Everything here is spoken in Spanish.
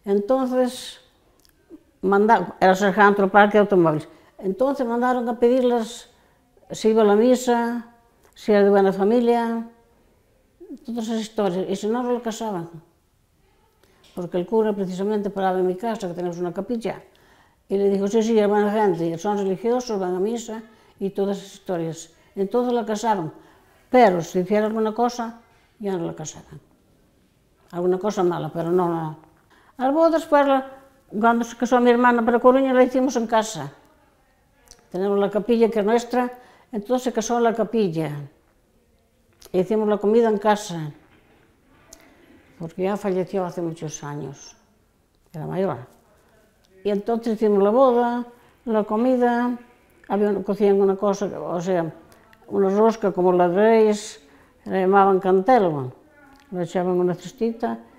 Entonces, era sargento del parque de automóviles. Entonces mandaron a pedirles si iba a la misa, si era de buena familia, todas esas historias, y si no, no lo casaban. Porque el cura precisamente paraba en mi casa, que tenemos una capilla, y le dijo, sí, es buena gente, son religiosos, van a misa, y todas esas historias. Entonces la casaron, pero si hiciera alguna cosa, ya no la casaban. Alguna cosa mala, pero no. Las bodas, pues, cuando se casó mi hermana para Coruña, la hicimos en casa. Tenemos la capilla que es nuestra, entonces se casó en la capilla. Hicimos la comida en casa, porque ya falleció hace muchos años, era mayor. Y entonces hicimos la boda, la comida, cocían una cosa, o sea, una rosca como la de Reyes, la llamaban cantelo, lo echaban en una cestita